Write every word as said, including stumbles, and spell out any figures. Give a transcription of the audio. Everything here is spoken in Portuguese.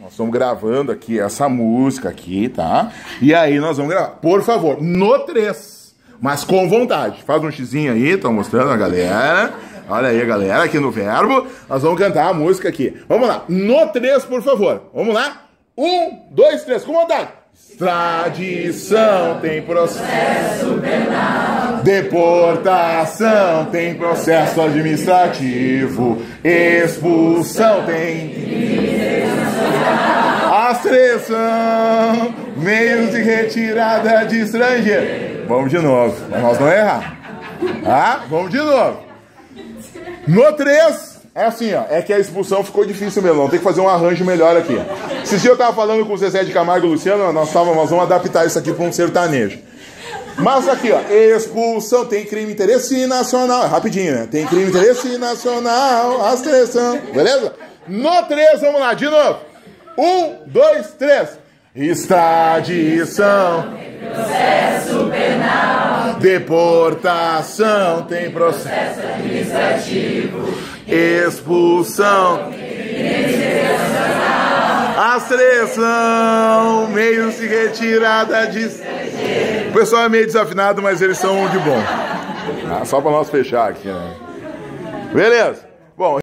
Nós estamos gravando aqui essa música aqui, tá? E aí nós vamos gravar. Por favor, no três. Mas com vontade. Faz um xizinho aí, tô mostrando a galera. Olha aí, galera, aqui no verbo. Nós vamos cantar a música aqui. Vamos lá. No três, por favor. Vamos lá? Um, dois, três. Com vontade. Extradição tem processo penal. Deportação tem processo administrativo. Expulsão tem... As três são meios de retirada de estrangeiro. Vamos de novo, pra nós não errar. Tá? Vamos de novo. No três, é assim, ó. É que a expulsão ficou difícil mesmo. Vamos ter que fazer um arranjo melhor aqui. Esse dia eu tava falando com o Zezé de Camargo e o Luciano. Nós, tava, nós vamos adaptar isso aqui para um sertanejo. Mas aqui, ó. Expulsão tem crime interesse nacional. É rapidinho, né? Tem crime interesse nacional. As três são. Beleza? No três, vamos lá, de novo. Um, dois, três. Extradição tem processo penal. Deportação tem processo administrativo. Expulsão tem... As três são meios de retirada de... O pessoal é meio desafinado, mas eles são de bom. Ah, só para nós fechar aqui, né? Beleza.